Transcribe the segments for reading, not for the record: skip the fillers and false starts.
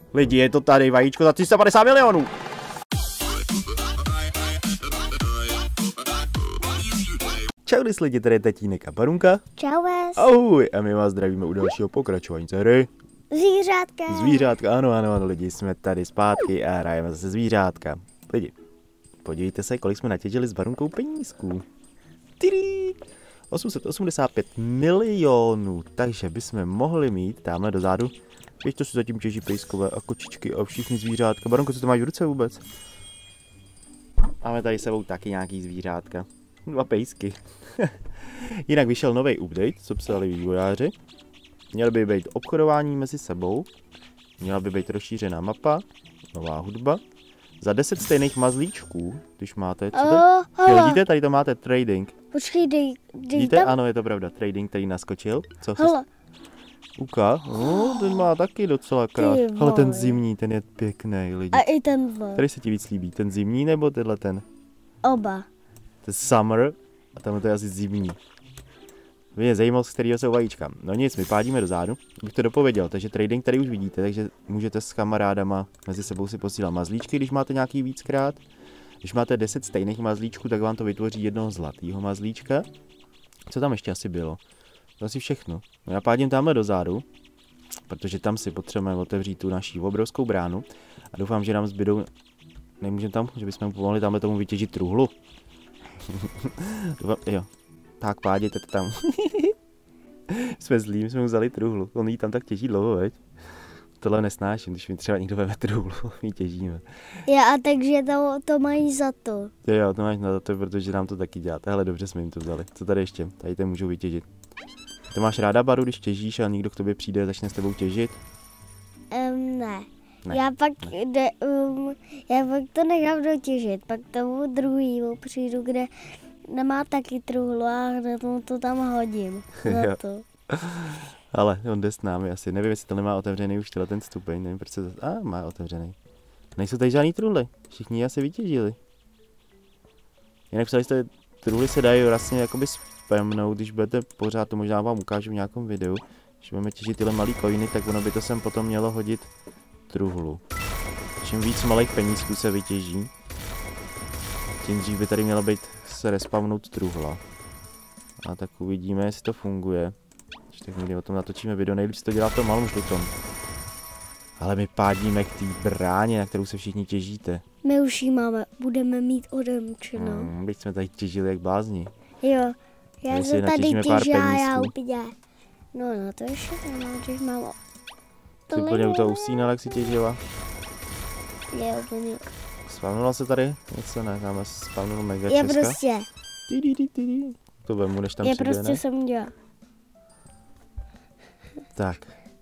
Lidi, je to tady vajíčko za 350 milionů. Čau lidi, tady je tatínek a Barunka. Čau vás. Ahoj, a my vás zdravíme u dalšího pokračování série Zvířátka. Zvířátka, ano, lidi, jsme tady zpátky a hrajeme zase zvířátka. Lidi, podívejte se, kolik jsme natěžili s Barunkou penízků. 885 milionů, takže bychom mohli mít tamhle dozadu. Víš, to jsou zatím těží pejskové a kočičky a všichni zvířátka. Baronko, co to máš v ruce vůbec? Máme tady sebou taky nějaký zvířátka. 2 pejsky. Jinak vyšel nový update, co psali vývojáři. Měl by být obchodování mezi sebou. Měla by být rozšířená mapa. Nová hudba. Za 10 stejných mazlíčků, když máte, co to? Vidíte, tady to máte trading. Počkej, dej vidíte? tam. Ano, je to pravda, trading, který naskočil. Co se... Hele. Uka, no, ten má taky docela krát. Ale ten zimní, ten je pěkný, lidi. A i tenhle. Který se ti víc líbí, ten zimní nebo tenhle ten? Oba. To je summer a tam to je asi zimní. Mě zajímalo, z kterého jsou vajíčka. No nic, my pádíme dozadu, bych to dopověděl, takže trading tady už vidíte, takže můžete s kamarádama mezi sebou si posílat mazlíčky, když máte nějaký víckrát. Když máte 10 stejných mazlíčků, tak vám to vytvoří jednoho zlatého mazlíčka. Co tam ještě asi bylo? To asi všechno. No já pádím tamhle dozadu, protože tam si potřebujeme otevřít tu naší obrovskou bránu a doufám, že nám zbydou... Nemůžeme tam, že bychom pomohli tamhle tomu vytěžit truhlu. Jo, tak páděte to tam. Jsme zlí, my jsme mu vzali truhlu, on jí tam tak těží dlouho, veď? Tohle nesnáším, když mi třeba někdo veme truhlu, my těžíme. Já, a takže to mají za to. Jo, to máš na to, protože nám to taky děláte. Hele, dobře jsme jim to vzali. Co tady ještě? Tady to můžou vytěžit. To máš ráda, Baru, když těžíš a někdo k tobě přijde a začne s tebou těžit? Ne. Já pak to nechám dotěžit, pak tomu druhýmu přijdu, kde nemá taky truhlu a hned mu to tam hodím. Za to. Ale on jde s námi asi. Nevím, jestli to nemá otevřený už ten stupeň, nevím, proč se to... má otevřený. Nejsou tady žádný truhly, všichni asi vytěžili. Jinak psali jste, truhly se dají vlastně jakoby spamnout, když budete pořád, to možná vám ukážu v nějakém videu. Když budeme těžit tyhle malý coiny, tak ono by to sem potom mělo hodit truhlu. Čím víc malých penízků se vytěží, tím dřív by tady měla být se respawnout truhla. A tak uvidíme, jestli to funguje. Tak někdy o tom natočíme video, nejlíp si to dělá v tom malém žlutom. Ale my pádíme k té bráně, na kterou se všichni těžíte. My už ji máme, budeme mít odemčeno. Teď jsme tady těžili jak blázni. Jo, já jsem tady těžila, já úplně. No, to ještě nemám, že mám. Ty úplně u toho usínala, jak si těžila? Je úplně. Spavnula se tady? Něco ne, tam spavnul mega česka. Je prostě. To vemu, než tam je přijde, prostě ne? jsem dělala. Tak.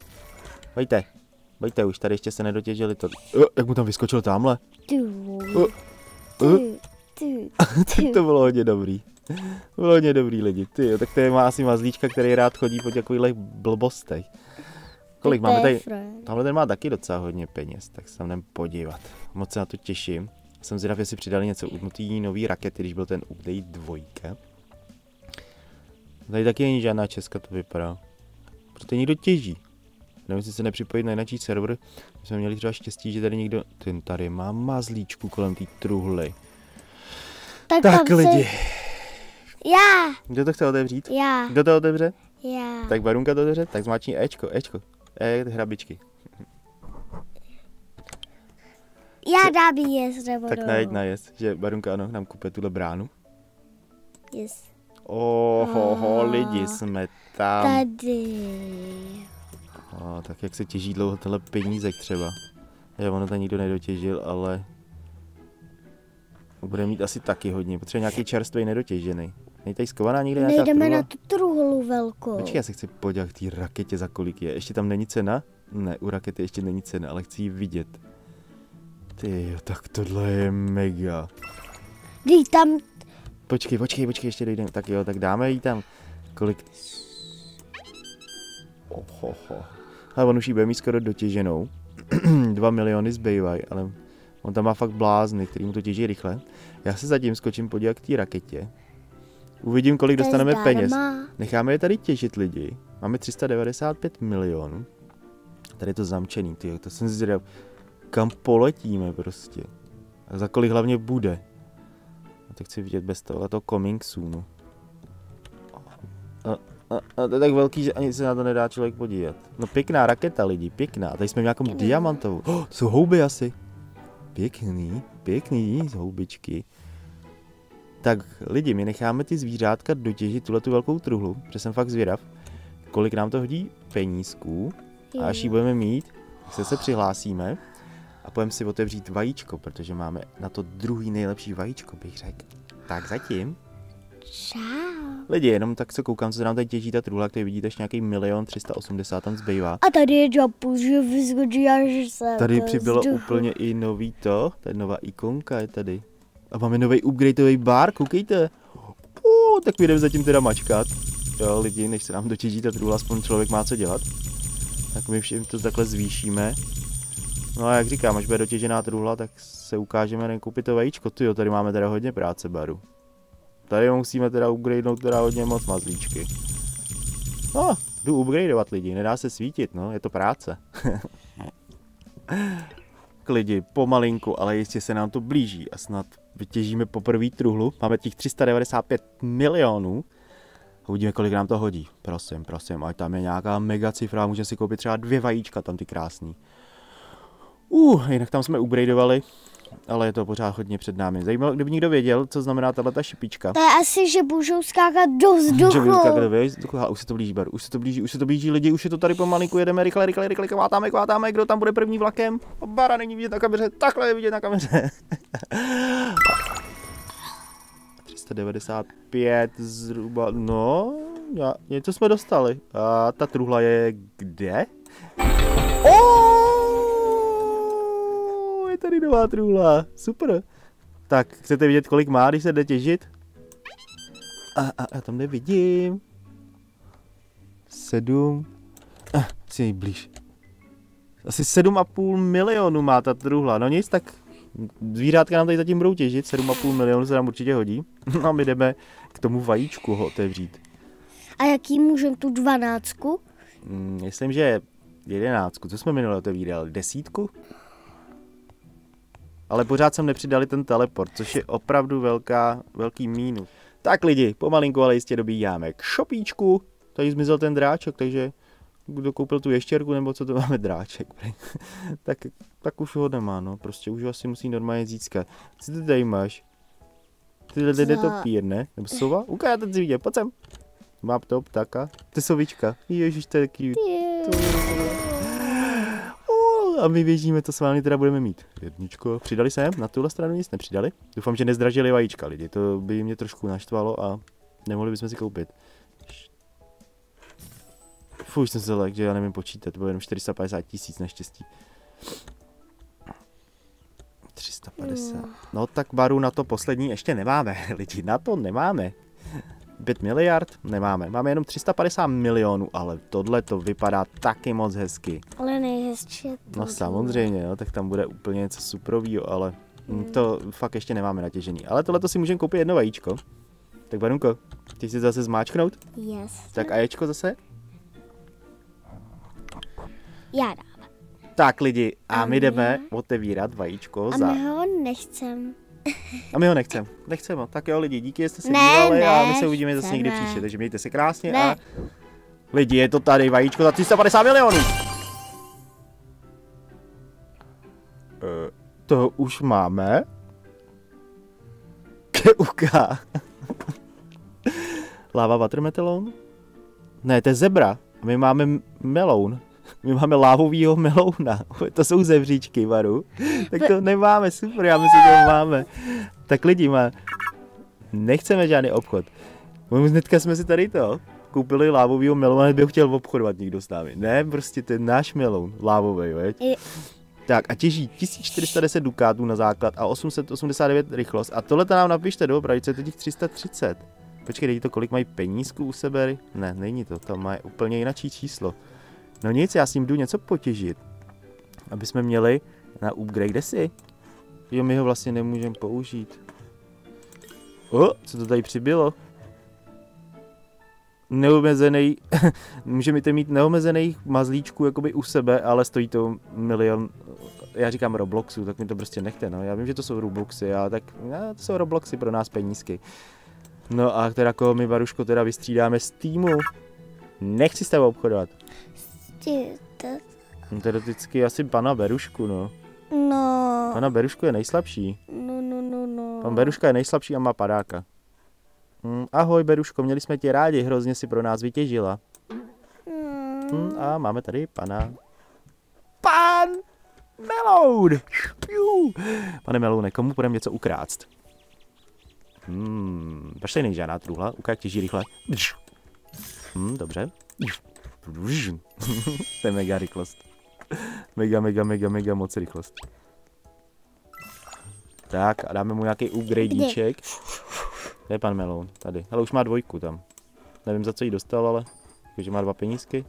Bojte už, tady ještě se nedotěžili to. Jak mu tam vyskočil tamhle? Tak to bylo hodně dobrý. Bylo hodně dobrý lidi. Ty, tak to je má asi mazlíčka, který rád chodí po takových blbostech. Kolik máme tady? Tamhle ten má taky docela hodně peněz, tak se tam jdem podívat. Moc se na to těším. Jsem zvědav, jestli přidali něco utnutý nový rakety, když byl ten update 2. Tady taky není žádná česka, to vypadá. Protože někdo těží. Nevím, jestli se nepřipojit na jiný server. My jsme měli třeba štěstí, že tady někdo... Ten tady má mazlíčku kolem té truhly. Tak lidi. Já. Kdo to chce otevřít? Já. Kdo to otevře? Já. Tak Barunka to otevře, tak zmáčkni Ečko. Hrabičky. Já dám jíst, nebo tak najeď najest, že Barunka ano, nám kupuje tuhle bránu. Yes. Lidi, jsme tam. Tady. Tak jak se těží dlouho tenhle penízek třeba. Ono to nikdo nedotěžil, ale... Bude mít asi taky hodně, potřebuje nějaký čerstvý nedotěžený. Není tady skovaná někde nějaká truhla? Nejdeme na tu truhlu velkou. Počkej, já se chci podívat k té raketě, za kolik je. Ještě tam není cena? Ne, u rakety ještě není cena, ale chci ji vidět. Tyjo, tak tohle je mega. Dej tam. Počkej, ještě dojdeme. Tak jo, tak dáme jí tam. Kolik? Ale on už jí bude mít skoro dotěženou. 2 miliony zbývají, ale on tam má fakt blázny, který mu to těží rychle. Já se zatím skočím podívat k té raketě. Uvidím, kolik dostaneme peněz. Necháme je tady těžit lidi. Máme 395 milionů. tady je to zamčený, tyjo, to jsem zvědav, kam poletíme prostě. A za kolik hlavně bude. A tak chci vidět bez tohoto coming soonu. A to je tak velký, že ani se na to nedá člověk podívat. No pěkná raketa lidi, pěkná. Tady jsme v nějakom diamantovou. To jsou houby asi. Pěkný houbičky. Tak lidi, my necháme ty zvířátka dotěžit tuhletu velkou truhlu, protože jsem fakt zvědav, kolik nám to hodí penízků. A až ji budeme mít, se přihlásíme a půjdeme si otevřít vajíčko, protože máme na to druhý nejlepší vajíčko, bych řekl. Tak zatím. Čau. Lidi, jenom tak se koukám, co se nám tady těží ta truhla, který vidíte, ještě nějaký 1 380 000 tam zbývá. A tady je Jumpus, že vyskočí až se. Tady přibylo úplně i nový to, tady nová ikonka je tady. A máme nový upgradeový bar, koukejte. Tak my jdeme zatím teda mačkat. Jo, lidi, než se nám dotěží ta truhla, aspoň člověk má co dělat. Tak my všem to takhle zvýšíme. No a jak říkám, až bude dotěžená truhla, tak se ukážeme, nekoupit to vajíčko. Tyjo, tady máme teda hodně práce, baru. Tady musíme teda upgradenout teda hodně moc mazlíčky. No, jdu upgradeovat lidi, nedá se svítit, no, je to práce. K lidi, pomalinku, ale jistě se nám to blíží a snad vytěžíme poprvé truhlu. Máme těch 395 milionů. Uvidíme, kolik nám to hodí. Prosím, ať tam je nějaká mega cifra, můžeme si koupit třeba 2 vajíčka, tam ty krásný. Jinak tam jsme upgradeovali, ale je to pořád hodně před námi. Zajímalo, kdyby někdo věděl, co znamená tato šipička. To je asi, že můžou skákat do vzduchu. Že můžou skákat do vzduchu, už se to blíží, Baru, už se to blíží lidi, už je to tady pomalinku, jedeme rychle, kvátáme, kdo tam bude první vlakem. Bara není vidět na kameře, takhle je vidět na kameře. 395 zhruba, no, něco jsme dostali. A ta truhla je kde? Je tady nová truhla, super. Tak, chcete vidět, kolik má, když se jde těžit? Já tam nevidím. 7. Si blíž. Asi 7,5 milionu má ta truhla, no nic, tak zvířátka nám tady zatím budou těžit, 7,5 milionu se nám určitě hodí. A my jdeme k tomu vajíčku ho otevřít. A jaký můžeme tu 12? Myslím, že 11. Co jsme minule otevírali? 10? Ale pořád jsem nepřidali ten teleport, což je opravdu velký mínus. Tak lidi, pomalinku, ale jistě dobíjáme k šopíčku. Tady zmizel ten dráček, takže kdo koupil tu ještěrku, nebo co to máme dráček. tak už ho nemá, no. Prostě už ho asi musí normálně získat. Co ty tady máš? Ty jde topír, ne? Nebo sova? Ukážete si vidět, pojď sem. Mám to ptáka. Ty sovička. Ježiš, to je cute. A my běžíme, to s vámi teda budeme mít. Jedničko. Přidali sem? Na tuhle stranu nic nepřidali? Doufám, že nezdražili vajíčka lidi. To by mě trošku naštvalo a nemohli bychom si koupit. Už jsem se lek, že já nevím počítat. To bylo jenom 450 000 naštěstí. 350. No tak Baru na to poslední ještě nemáme. Lidi, na to nemáme. 5 miliard nemáme. Máme jenom 350 milionů, ale tohle to vypadá taky moc hezky. Ale nejhezčí je to. No samozřejmě, no, tak tam bude úplně něco suprovýho, ale to fakt ještě nemáme natěžený. Ale tohle to si můžeme koupit jedno vajíčko. Tak Barunko, chceš si zase zmáčknout? Yes. Tak a ječko zase? Já dám. Tak lidi, a my jdeme otevírat vajíčko A my ho nechcem. A my ho nechcem. Nechcem. Tak jo lidi, díky, že jste se dívali a my se uvidíme zase někdy příště, takže mějte se krásně a lidi, je to tady vajíčko za 350 milionů. To už máme. Keuka. Lava watermelon? Ne, to je zebra. My máme meloun. My máme lávovýho melouna. To jsou zebříčky, Varu. Tak to nemáme, super, já myslím, že to máme. Tak lidi, nechceme žádný obchod. Hnedka jsme si tady to koupili lávovýho melouna, nebyl chtěl obchodovat nikdo s námi. Ne, prostě ten náš meloun, lávový, veď? Tak a těží 1410 dukátů na základ a 889 rychlost. A tohle nám napište do opravdu, co je to těch 330. Počkej, dejte to, kolik mají penízků u sebe? Ne, není to, tam má úplně jináčí číslo. No nic, já s ním jdu něco potěžit, aby jsme měli na upgrade si. Jo, my ho vlastně nemůžeme použít. Co to tady přibylo? neomezený, můžete mít neomezených mazlíčků jakoby u sebe, ale stojí to milion, já říkám Robloxů, tak mi to prostě nechte, no. Já vím, že to jsou Robloxy, ale tak to jsou Robloxy pro nás penízky. No a teda koho my, Baruško, teda vystřídáme z týmu? Nechci s tebou obchodovat. No, teoreticky asi pana Berušku, no. No. Pana Berušku je nejslabší. No. Pan Beruška je nejslabší a má padáka. Ahoj Beruško, měli jsme tě rádi, hrozně si pro nás vytěžila. A máme tady pana... Pan Meloun! Pane Meloune, komu půjdeme něco ukrást? Proč tady není žádná truhla? Ukáž těží rychle. Dobře. To je mega rychlost. Mega moc rychlost. Tak a dáme mu nějaký upgradeíček. Kde je pan Meloun? Tady. Ale už má 2 tam. Nevím, za co jí dostal, ale takže má 2 penízky.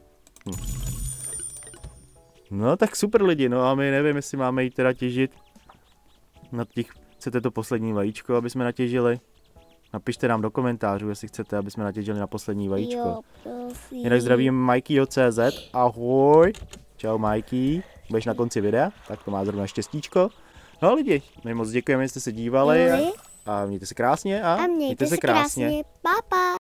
No tak super lidi, no a my nevím, jestli máme jít teda těžit na těch, chcete to poslední vajíčko, aby jsme natěžili. Napište nám do komentářů, jestli chcete, aby jsme natěžili na poslední vajíčko. Jo, prosím. Jinak zdravím Mikeyho.cz, ahoj. Čau Mikey, budeš na konci videa, tak to má zrovna štěstíčko. No lidi, my moc děkujeme, že jste se dívali a mějte se krásně a mějte se krásně. Pa.